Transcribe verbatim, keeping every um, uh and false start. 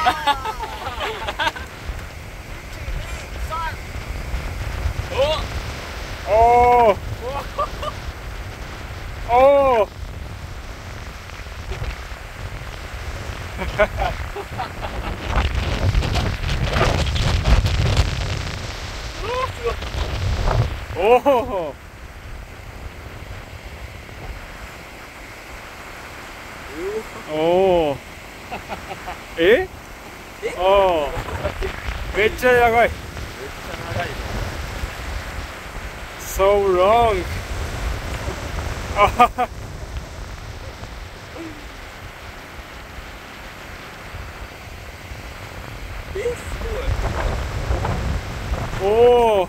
おおおおおおおおえおおめっちゃ長い So long あははえ、すおお